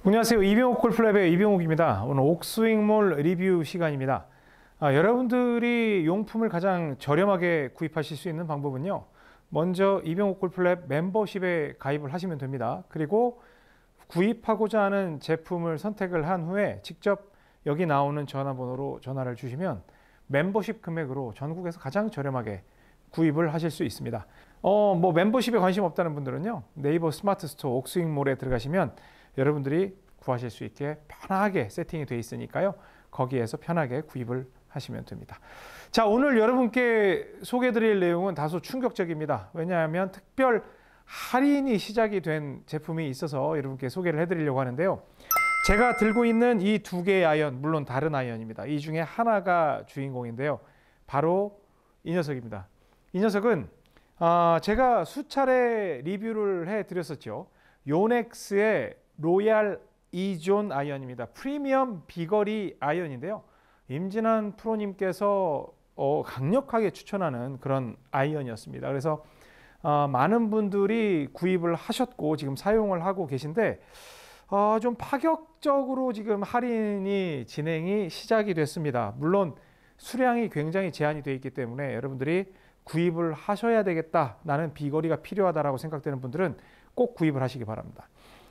안녕하세요. 이병옥 골프랩의 이병옥입니다. 오늘 옥스윙몰 리뷰 시간입니다. 여러분들이 용품을 가장 저렴하게 구입하실 수 있는 방법은요. 먼저 이병옥 골프랩 멤버십에 가입을 하시면 됩니다. 그리고 구입하고자 하는 제품을 선택을 한 후에 직접 여기 나오는 전화번호로 전화를 주시면 멤버십 금액으로 전국에서 가장 저렴하게 구입을 하실 수 있습니다. 멤버십에 관심 없다는 분들은요. 네이버 스마트 스토어 옥스윙몰에 들어가시면 여러분들이 구하실 수 있게 편하게 세팅이 되어 있으니까요. 거기에서 편하게 구입을 하시면 됩니다. 자, 오늘 여러분께 소개해드릴 내용은 다소 충격적입니다. 왜냐하면 특별 할인이 시작이 된 제품이 있어서 여러분께 소개를 해드리려고 하는데요. 제가 들고 있는 이 두 개의 아이언, 물론 다른 아이언입니다. 이 중에 하나가 주인공인데요. 바로 이 녀석입니다. 이 녀석은 제가 수차례 리뷰를 해드렸었죠. 요넥스의 로얄 2존 아이언입니다. 프리미엄 비거리 아이언인데요. 임진환 프로님께서 강력하게 추천하는 그런 아이언이었습니다. 그래서 많은 분들이 구입을 하셨고 지금 사용을 하고 계신데 좀 파격적으로 지금 할인이 진행이 시작이 됐습니다. 물론 수량이 굉장히 제한이 되어 있기 때문에 여러분들이 구입을 하셔야 되겠다, 나는 비거리가 필요하다라고 생각되는 분들은 꼭 구입을 하시기 바랍니다.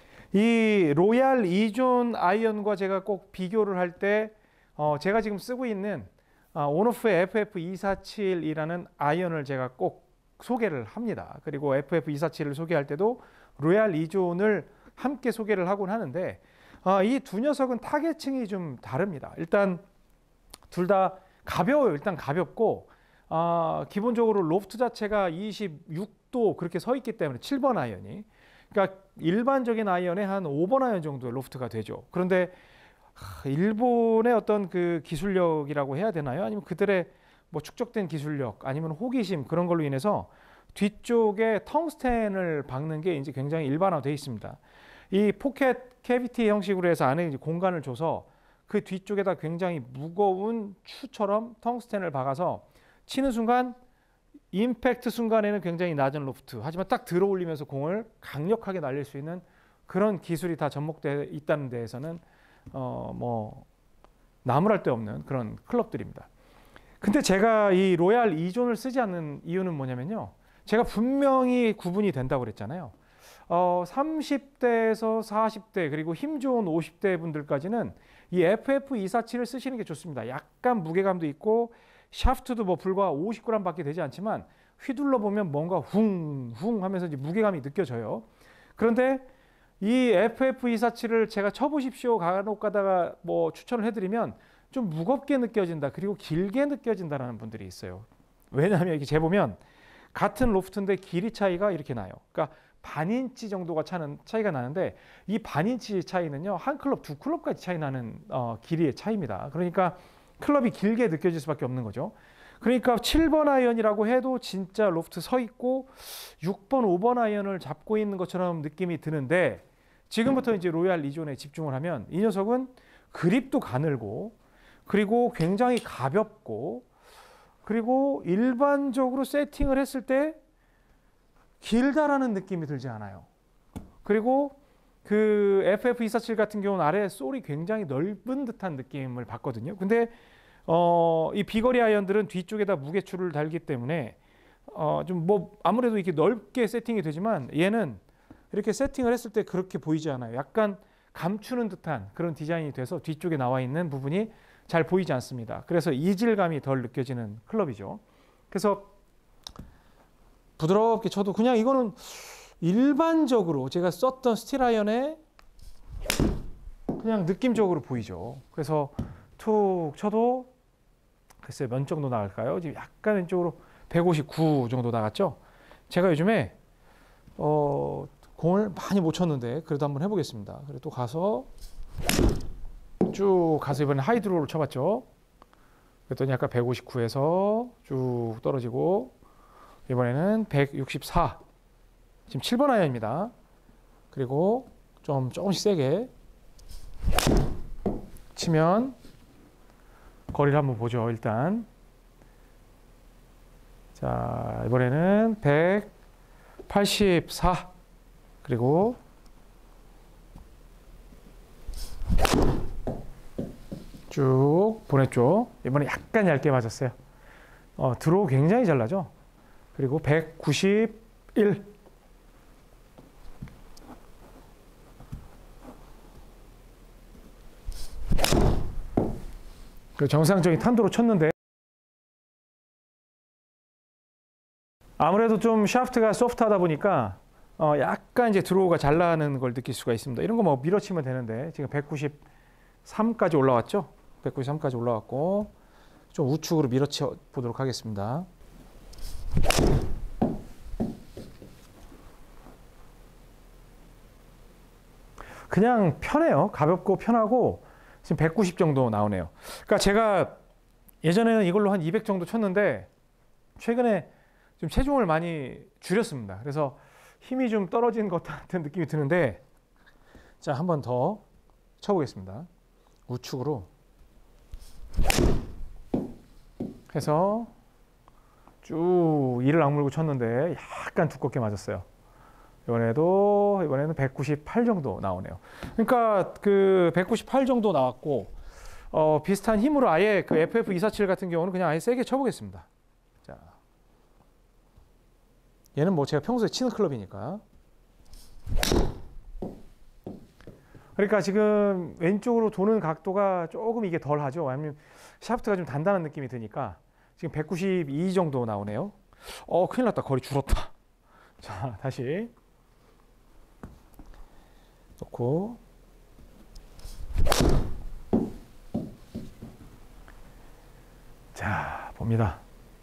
이 로얄 2존 아이언과 제가 꼭 비교를 할 때 제가 지금 쓰고 있는 온오프의 FF247이라는 아이언을 제가 꼭 소개를 합니다. 그리고 FF247을 소개할 때도 로얄 2존을 함께 소개를 하곤 하는데 이 두 녀석은 타겟층이 좀 다릅니다. 일단 둘 다 가벼워요. 일단 가볍고 기본적으로 로프트 자체가 26도 그렇게 서 있기 때문에 7번 아이언이, 그러니까 일반적인 아이언의 한 5번 아이언 정도의 로프트가 되죠. 그런데 일본의 어떤 그 기술력이라고 해야 되나요? 아니면 그들의 뭐 축적된 기술력, 아니면 호기심, 그런 걸로 인해서 뒤쪽에 텅스텐을 박는 게 이제 굉장히 일반화되어 있습니다. 이 포켓 캐비티 형식으로 해서 안에 이제 공간을 줘서 그 뒤쪽에다 굉장히 무거운 추처럼 텅스텐을 박아서 치는 순간 임팩트 순간에는 굉장히 낮은 로프트, 하지만 딱 들어 올리면서 공을 강력하게 날릴 수 있는 그런 기술이 다 접목되어 있다는 데에서는 나무랄 데 없는 그런 클럽들입니다. 근데 제가 이 로얄 2존을 쓰지 않는 이유는 뭐냐면요. 제가 분명히 구분이 된다고 그랬잖아요. 30대에서 40대 그리고 힘 좋은 50대 분들까지는 이 FF247을 쓰시는 게 좋습니다. 약간 무게감도 있고 샤프트도 뭐 불과 50g 밖에 되지 않지만 휘둘러 보면 뭔가 훅훅 하면서 이제 무게감이 느껴져요. 그런데 이 FF247을 제가 쳐보십시오 간혹 가다가 뭐 추천을 해드리면 좀 무겁게 느껴진다, 그리고 길게 느껴진다라는 분들이 있어요. 왜냐하면 이렇게 재보면 같은 로프트인데 길이 차이가 이렇게 나요. 그러니까 반인치 정도가 차이가 나는데 이 반인치 차이는요, 한 클럽, 두 클럽까지 차이 나는 길이의 차이입니다. 그러니까 클럽이 길게 느껴질 수밖에 없는 거죠. 그러니까 7번 아이언이라고 해도 진짜 로프트 서 있고 6번, 5번 아이언을 잡고 있는 것처럼 느낌이 드는데, 지금부터 이제 로얄 2존에 집중을 하면 이 녀석은 그립도 가늘고, 그리고 굉장히 가볍고, 그리고 일반적으로 세팅을 했을 때 길다라는 느낌이 들지 않아요. 그리고 그 FF247 같은 경우는 아래 솔이 굉장히 넓은 듯한 느낌을 받거든요. 근데 이 비거리 아이언들은 뒤쪽에다 무게추를 달기 때문에 좀 뭐 아무래도 이렇게 넓게 세팅이 되지만 얘는 이렇게 세팅을 했을 때 그렇게 보이지 않아요. 약간 감추는 듯한 그런 디자인이 돼서 뒤쪽에 나와 있는 부분이 잘 보이지 않습니다. 그래서 이질감이 덜 느껴지는 클럽이죠. 그래서 부드럽게 쳐도 그냥 이거는 일반적으로 제가 썼던 스틸 아이언에 그냥 느낌적으로 보이죠. 그래서 툭 쳐도 글쎄 몇 정도 나갈까요? 지금 약간 왼쪽으로 159 정도 나갔죠. 제가 요즘에 공을 많이 못 쳤는데 그래도 한번 해보겠습니다. 그리고 또 가서 쭉 가서 이번에 하이드로우를 쳐봤죠. 그랬더니 아까 159에서 쭉 떨어지고 이번에는 164. 지금 7번 아이언입니다. 그리고 조금씩 세게 치면 거리를 한번 보죠. 일단 자, 이번에는 184. 그리고 쭉 보냈죠. 이번에 약간 얇게 맞았어요. 드로우 굉장히 잘 나죠. 그리고 191. 그 정상적인 탄도로 쳤는데 아무래도 좀 샤프트가 소프트하다 보니까 약간 이제 드로우가 잘 나는 걸 느낄 수가 있습니다. 이런 거 뭐 밀어치면 되는데 지금 193까지 올라왔죠. 193까지 올라왔고 좀 우측으로 밀어쳐 보도록 하겠습니다. 그냥 편해요. 가볍고 편하고 지금 190 정도 나오네요. 그러니까 제가 예전에는 이걸로 한 200 정도 쳤는데 최근에 좀 체중을 많이 줄였습니다. 그래서 힘이 좀 떨어진 것 같은 느낌이 드는데 자, 한 번 더 쳐보겠습니다. 우측으로 해서 쭉 이를 악물고 쳤는데 약간 두껍게 맞았어요. 이번에는 198 정도 나오네요. 그러니까 그 198 정도 나왔고 비슷한 힘으로 아예 그 FF247 같은 경우는 그냥 아예 세게 쳐보겠습니다. 자, 얘는 뭐 제가 평소에 치는 클럽이니까. 그러니까 지금 왼쪽으로 도는 각도가 조금 이게 덜 하죠. 아니면 샤프트가 좀 단단한 느낌이 드니까 지금 192 정도 나오네요. 큰일 났다. 거리 줄었다. 자, 다시 놓고 자, 봅니다.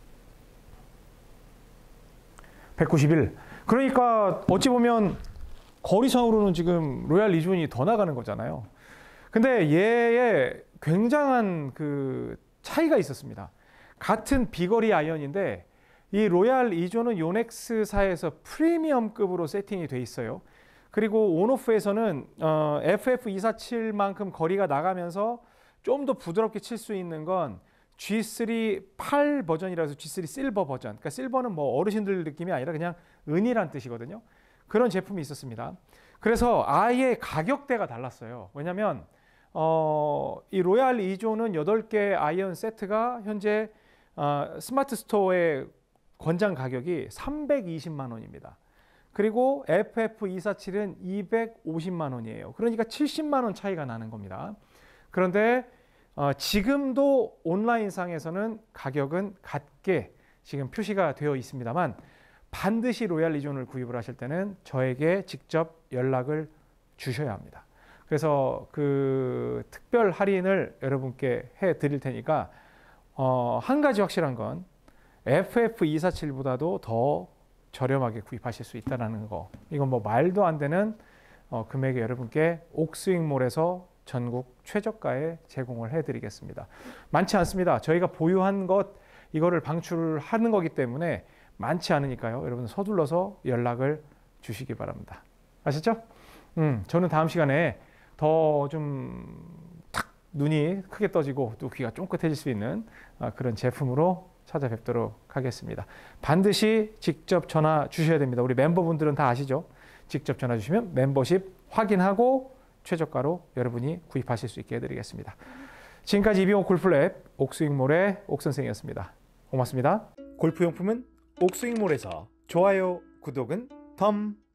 191. 그러니까 어찌 보면 거리상으로는 지금 로얄 리존이 더 나가는 거잖아요. 근데 얘의 굉장한 그 차이가 있었습니다. 같은 비거리 아이언인데 이 로얄 리존은 요넥스사에서 프리미엄급으로 세팅이 돼 있어요. 그리고 온오프에서는 FF247만큼 거리가 나가면서 좀 더 부드럽게 칠 수 있는 건 G3 8 버전이라서 G3 실버 버전. 그러니까 실버는 뭐 어르신들 느낌이 아니라 그냥 은이란 뜻이거든요. 그런 제품이 있었습니다. 그래서 아예 가격대가 달랐어요. 왜냐하면 이 로얄 리존은 8개 아이언 세트가 현재 스마트 스토어의 권장 가격이 320만 원입니다. 그리고 FF247은 250만 원이에요. 그러니까 70만 원 차이가 나는 겁니다. 그런데 지금도 온라인상에서는 가격은 같게 지금 표시가 되어 있습니다만 반드시 로얄 리존을 구입을 하실 때는 저에게 직접 연락을 주셔야 합니다. 그래서 그 특별 할인을 여러분께 해 드릴 테니까 한 가지 확실한 건 FF247보다도 더 저렴하게 구입하실 수 있다는 거. 이건 뭐 말도 안 되는 금액에 여러분께 옥스윙몰에서 전국 최저가에 제공을 해드리겠습니다. 많지 않습니다. 저희가 보유한 것 이거를 방출하는 거기 때문에 많지 않으니까요. 여러분 서둘러서 연락을 주시기 바랍니다. 아셨죠? 저는 다음 시간에 더 좀 탁 눈이 크게 떠지고 또 귀가 쫑긋해질 수 있는 그런 제품으로 찾아뵙도록 하겠습니다. 반드시 직접 전화 주셔야 됩니다. 우리 멤버분들은 다 아시죠? 직접 전화 주시면 멤버십 확인하고 최저가로 여러분이 구입하실 수 있게 해드리겠습니다. 지금까지 이병호 골프랩 옥스윙몰의 옥선생이었습니다. 고맙습니다. 골프용품은 옥스윙몰에서 좋아요, 구독은 덤.